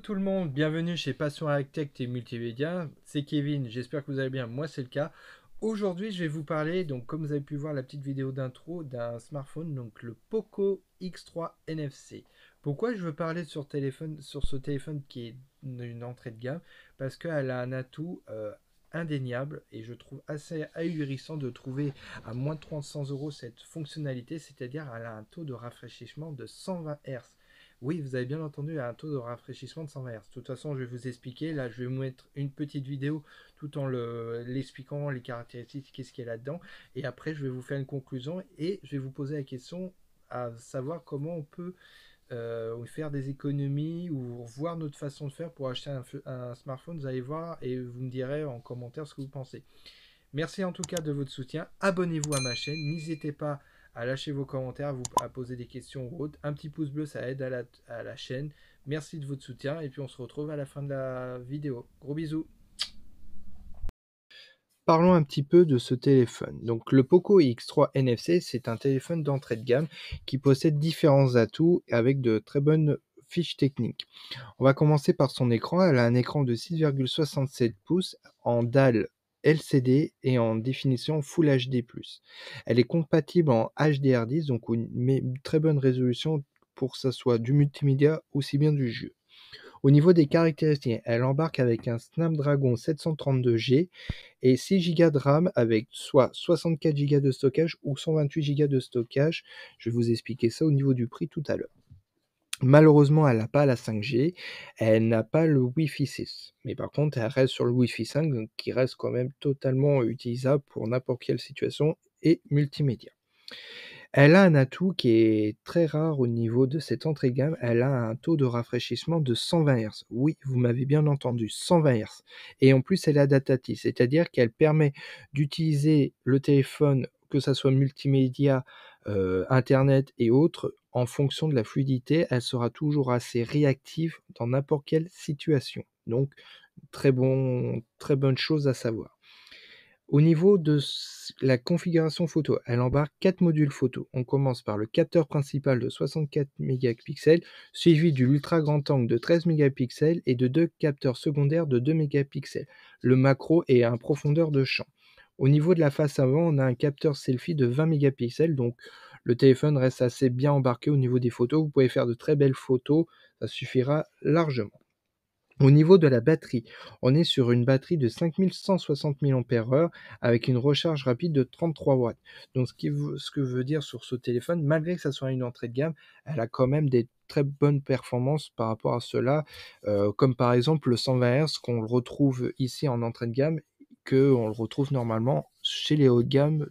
tout le monde, bienvenue chez Passion Architecte et Multimédia, c'est Kevin, j'espère que vous allez bien, moi c'est le cas. Aujourd'hui je vais vous parler, donc comme vous avez pu voir la petite vidéo d'intro, d'un smartphone, donc le Poco X3 NFC. Pourquoi je veux parler sur ce téléphone qui est une entrée de gamme? Parce qu'elle a un atout indéniable et je trouve assez ahurissant de trouver à moins de 300 € cette fonctionnalité, c'est-à-dire elle a un taux de rafraîchissement de 120 Hz. Oui, vous avez bien entendu, à un taux de rafraîchissement de 120 Hz. De toute façon, je vais vous expliquer. Là, je vais vous mettre une petite vidéo tout en l'expliquant, les caractéristiques, qu'est-ce qu'il y a là-dedans. Et après, je vais vous faire une conclusion et je vais vous poser la question à savoir comment on peut faire des économies ou voir notre façon de faire pour acheter un smartphone. Vous allez voir et vous me direz en commentaire ce que vous pensez. Merci en tout cas de votre soutien. Abonnez-vous à ma chaîne. N'hésitez pas à lâcher vos commentaires, à poser des questions ou autres. Un petit pouce bleu, ça aide à la chaîne. Merci de votre soutien et puis on se retrouve à la fin de la vidéo. Gros bisous. Parlons un petit peu de ce téléphone. Donc le Poco X3 NFC, c'est un téléphone d'entrée de gamme qui possède différents atouts avec de très bonnes fiches techniques. On va commencer par son écran. Elle a un écran de 6,67 pouces en dalle LCD et en définition Full HD+. Elle est compatible en HDR10, donc une très bonne résolution pour que ça soit du multimédia aussi bien du jeu. Au niveau des caractéristiques, elle embarque avec un Snapdragon 732G et 6 Go de RAM avec soit 64 Go de stockage ou 128 Go de stockage. Je vais vous expliquer ça au niveau du prix tout à l'heure. Malheureusement, elle n'a pas la 5G, elle n'a pas le Wi-Fi 6. Mais par contre, elle reste sur le Wi-Fi 5, donc qui reste quand même totalement utilisable pour n'importe quelle situation et multimédia. Elle a un atout qui est très rare au niveau de cette entrée de gamme, elle a un taux de rafraîchissement de 120 Hz. Oui, vous m'avez bien entendu, 120 Hz. Et en plus, elle est adaptative, c'est-à-dire qu'elle permet d'utiliser le téléphone, que ça soit multimédia, internet et autres, en fonction de la fluidité, elle sera toujours assez réactive dans n'importe quelle situation. Donc, très bonne chose à savoir. Au niveau de la configuration photo, elle embarque 4 modules photo. On commence par le capteur principal de 64 mégapixels, suivi de l'ultra grand angle de 13 mégapixels et de 2 capteurs secondaires de 2 mégapixels. Le macro est à profondeur de champ. Au niveau de la face avant, on a un capteur selfie de 20 mégapixels, donc le téléphone reste assez bien embarqué au niveau des photos. Vous pouvez faire de très belles photos, ça suffira largement. Au niveau de la batterie, on est sur une batterie de 5160 mAh avec une recharge rapide de 33 watts. Donc ce que veut dire sur ce téléphone, malgré que ça soit une entrée de gamme, elle a quand même des très bonnes performances par rapport à cela, comme par exemple le 120 Hz qu'on le retrouve ici en entrée de gamme, qu'on le retrouve normalement chez les hauts de gamme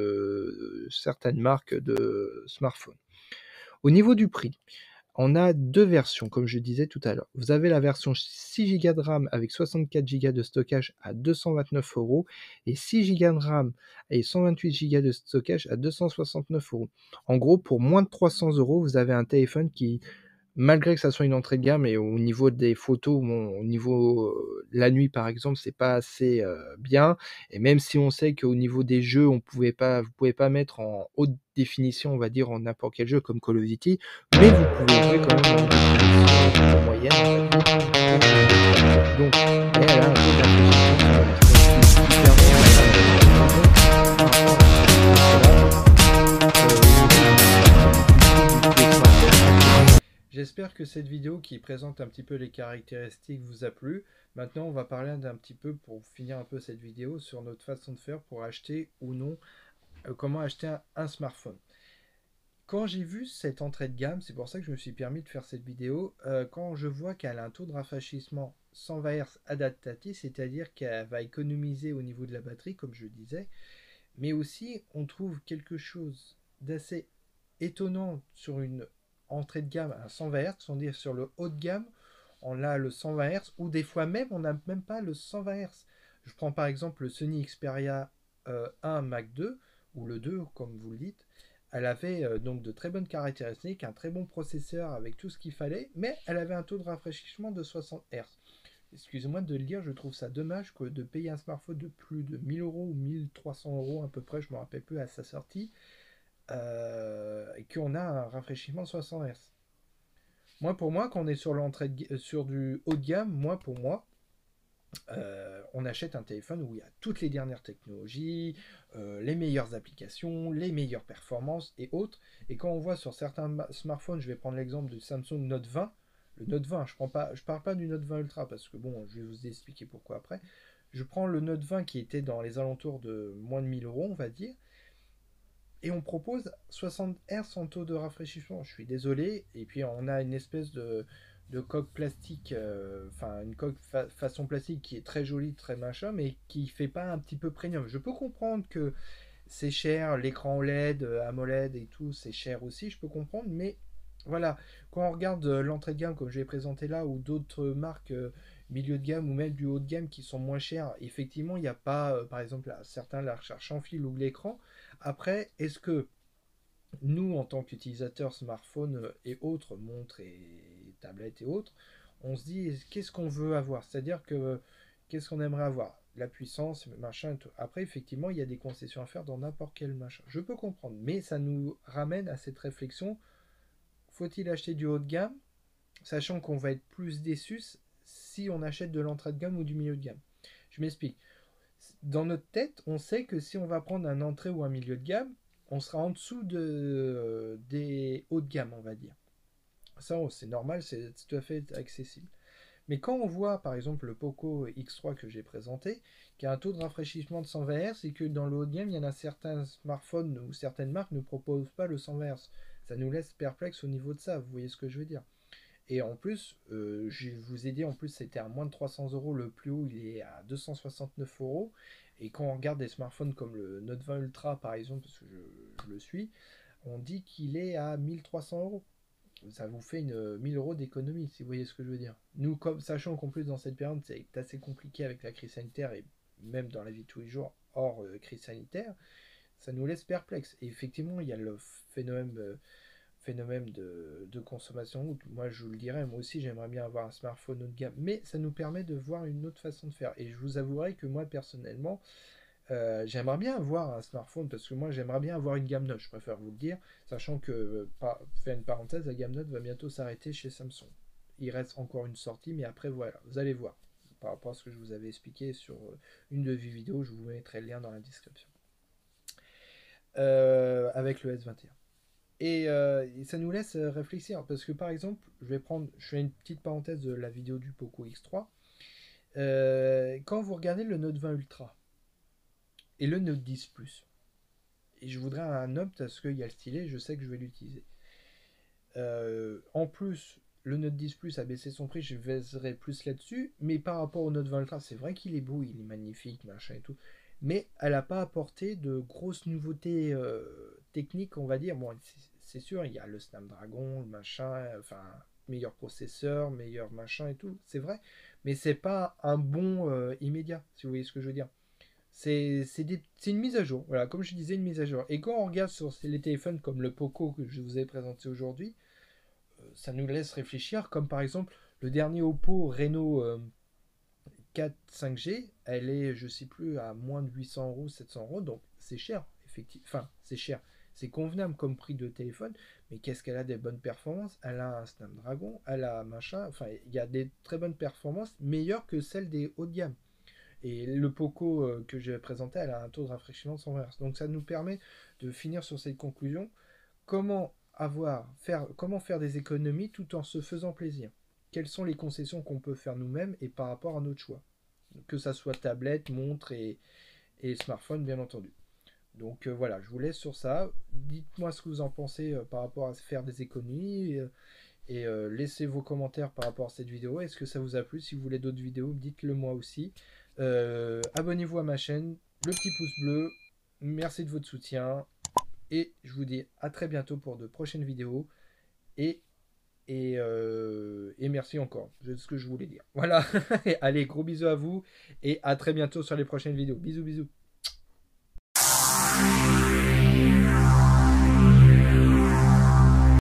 de certaines marques de smartphones. Au niveau du prix, on a 2 versions, comme je disais tout à l'heure. Vous avez la version 6 Go de RAM avec 64 Go de stockage à 229 € et 6 Go de RAM et 128 Go de stockage à 269 €. En gros, pour moins de 300 €, vous avez un téléphone qui, malgré que ça soit une entrée de gamme et au niveau des photos, bon, au niveau, la nuit par exemple, c'est pas assez, bien et même si on sait qu'au niveau des jeux, vous pouvez pas mettre en haute définition, on va dire, en n'importe quel jeu comme Call of Duty, mais vous pouvez jouer quand même en définition moyenne, on va dire, donc mais elle a un taux de rafraîchissement sur le téléphone qui permet J'espère que cette vidéo qui présente un petit peu les caractéristiques vous a plu. Maintenant, on va parler d'un petit peu, pour finir un peu cette vidéo, sur notre façon de faire pour acheter ou non, comment acheter un smartphone. Quand j'ai vu cette entrée de gamme, c'est pour ça que je me suis permis de faire cette vidéo, quand je vois qu'elle a un taux de rafraîchissement 120 Hz adaptatif, c'est-à-dire qu'elle va économiser au niveau de la batterie, comme je disais, mais aussi on trouve quelque chose d'assez étonnant sur une entrée de gamme à 120 Hz, on dit sur le haut de gamme, on a le 120 Hz, ou des fois même on n'a même pas le 120 Hz. Je prends par exemple le Sony Xperia 1 Mark II, ou le 2 comme vous le dites. Elle avait donc de très bonnes caractéristiques, un très bon processeur avec tout ce qu'il fallait, mais elle avait un taux de rafraîchissement de 60 Hz. Excusez-moi de le dire, je trouve ça dommage que de payer un smartphone de plus de 1000 € ou 1300 € à peu près, je ne me rappelle plus à sa sortie, et qu'on a un rafraîchissement de 60 Hz. Moi, pour moi, quand on est sur sur du haut de gamme, pour moi, on achète un téléphone où il y a toutes les dernières technologies, les meilleures applications, les meilleures performances et autres. Et quand on voit sur certains smartphones, je vais prendre l'exemple du Samsung Note 20, le Note 20, je parle pas du Note 20 Ultra parce que bon, je vais vous expliquer pourquoi après. Je prends le Note 20 qui était dans les alentours de moins de 1000 euros, on va dire, et on propose 60 Hz sans taux de rafraîchissement. Je suis désolé. Et puis on a une espèce de coque plastique, enfin une coque façon plastique qui est très jolie, très machin, mais qui fait pas un petit peu premium. Je peux comprendre que c'est cher, l'écran OLED, AMOLED et tout, c'est cher aussi, je peux comprendre, mais voilà, quand on regarde l'entrée de gamme comme je l'ai présenté là, ou d'autres marques milieu de gamme ou même du haut de gamme qui sont moins chères, effectivement, il n'y a pas, par exemple, certains la recherche en fil ou l'écran. Après, est-ce que nous, en tant qu'utilisateurs smartphones et autres, montres et tablettes et autres, on se dit qu'est-ce qu'on veut avoir? C'est-à-dire que qu'est-ce qu'on aimerait avoir? La puissance, machin et tout. Après, effectivement, il y a des concessions à faire dans n'importe quel machin. Je peux comprendre, mais ça nous ramène à cette réflexion, faut-il acheter du haut de gamme, sachant qu'on va être plus déçu si on achète de l'entrée de gamme ou du milieu de gamme? Je m'explique. Dans notre tête, on sait que si on va prendre un entrée ou un milieu de gamme, on sera en dessous des hauts de gamme, on va dire. Ça, c'est normal, c'est tout à fait accessible. Mais quand on voit par exemple le Poco X3 que j'ai présenté, qui a un taux de rafraîchissement de 120 Hz, et que dans le haut de gamme, il y en a certains smartphones ou certaines marques ne proposent pas le 120 Hz. Ça nous laisse perplexe au niveau de ça, vous voyez ce que je veux dire. Et en plus, je vous ai dit, en plus, c'était à moins de 300 euros. Le plus haut, il est à 269 euros. Et quand on regarde des smartphones comme le Note 20 Ultra, par exemple, parce que je le suis, on dit qu'il est à 1300 euros. Ça vous fait 1000 euros d'économie, si vous voyez ce que je veux dire. Nous, comme, sachant qu'en plus, dans cette période, c'est assez compliqué avec la crise sanitaire et même dans la vie de tous les jours, hors crise sanitaire, ça nous laisse perplexes. Et effectivement, il y a le phénomène de consommation. Moi, je vous le dirais, moi aussi, j'aimerais bien avoir un smartphone haut de gamme, mais ça nous permet de voir une autre façon de faire. Et je vous avouerai que moi, personnellement, j'aimerais bien avoir un smartphone parce que moi, j'aimerais bien avoir une gamme Note, je préfère vous le dire, sachant que, faire une parenthèse, la gamme Note va bientôt s'arrêter chez Samsung. Il reste encore une sortie, mais après, voilà, vous allez voir. Par rapport à ce que je vous avais expliqué sur une de vos vidéos, je vous mettrai le lien dans la description. Avec le S21. Et ça nous laisse réfléchir parce que par exemple, je fais une petite parenthèse de la vidéo du Poco X3. Quand vous regardez le Note 20 Ultra et le Note 10 Plus, et je voudrais un Note parce qu'il y a le stylet, je sais que je vais l'utiliser. En plus, le Note 10 Plus a baissé son prix, je viserai plus là-dessus, mais par rapport au Note 20 Ultra, c'est vrai qu'il est beau, il est magnifique, machin et tout, mais elle n'a pas apporté de grosses nouveautés techniques, on va dire. Bon, c'est sûr, il y a le Snapdragon, le machin, enfin, meilleur processeur, meilleur machin et tout, c'est vrai, mais c'est pas un bon immédiat, si vous voyez ce que je veux dire. C'est une mise à jour, voilà, comme je disais, une mise à jour. Et quand on regarde sur les téléphones comme le Poco que je vous ai présenté aujourd'hui, ça nous laisse réfléchir, comme par exemple le dernier Oppo Reno 4 5G, elle est, je sais plus, à moins de 800 euros, 700 euros, donc c'est cher, effectivement. Enfin, c'est cher, c'est convenable comme prix de téléphone, mais qu'est-ce qu'elle a des bonnes performances? Elle a un Snapdragon, elle a un machin, enfin, il y a des très bonnes performances, meilleures que celles des hauts de gamme. Et le Poco que j'ai présenté, elle a un taux de rafraîchissement de 120 Hz. Donc ça nous permet de finir sur cette conclusion. Comment faire des économies tout en se faisant plaisir? Quelles sont les concessions qu'on peut faire nous-mêmes et par rapport à notre choix? Que ça soit tablette, montre et smartphone, bien entendu. Donc voilà, je vous laisse sur ça. Dites-moi ce que vous en pensez par rapport à faire des économies et laissez vos commentaires par rapport à cette vidéo. Est-ce que ça vous a plu? Si vous voulez d'autres vidéos, dites-le moi aussi. Abonnez-vous à ma chaîne, le petit pouce bleu. Merci de votre soutien. Et je vous dis à très bientôt pour de prochaines vidéos. Et, et merci encore. C'est ce que je voulais dire. Voilà. Allez, gros bisous à vous. Et à très bientôt sur les prochaines vidéos. Bisous, bisous.